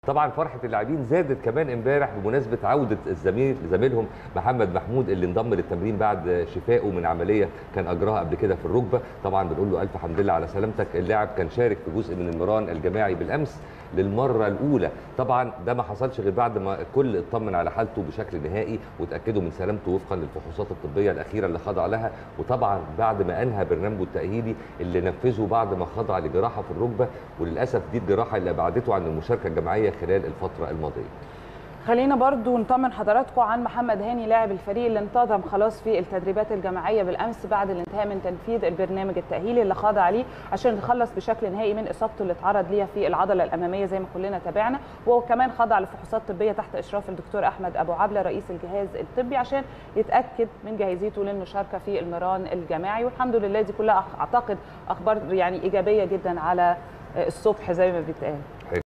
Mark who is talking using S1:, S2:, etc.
S1: طبعا فرحه اللاعبين زادت كمان امبارح بمناسبه عوده زميلهم محمد محمود اللي انضم للتمرين بعد شفائه من عمليه كان اجراها قبل كده في الركبه. طبعا بنقول له الف حمد لله على سلامتك. اللاعب كان شارك في جزء من المران الجماعي بالامس للمره الاولى. طبعا ده ما حصلش غير بعد ما الكل اطمن على حالته بشكل نهائي وتاكدوا من سلامته وفقا للفحوصات الطبيه الاخيره اللي خضع لها، وطبعا بعد ما انهى برنامجه التاهيلي اللي نفذه بعد ما خضع لجراحه في الركبه، وللاسف دي الجراحه اللي ابعدته عن المشاركه الجماعيه خلال الفتره الماضيه.
S2: خلينا برضو نطمن حضراتكم عن محمد هاني لاعب الفريق اللي انتظم خلاص في التدريبات الجماعيه بالامس بعد الانتهاء من تنفيذ البرنامج التاهيلي اللي خاضع ليه عشان يخلص بشكل نهائي من اصابته اللي اتعرض ليها في العضله الاماميه زي ما كلنا تابعنا، وكمان خضع لفحوصات طبيه تحت اشراف الدكتور احمد ابو عبله رئيس الجهاز الطبي عشان يتاكد من جاهزيته للمشاركه في المران الجماعي. والحمد لله دي كلها اعتقد اخبار يعني ايجابيه جدا على الصبح زي ما بيتقال.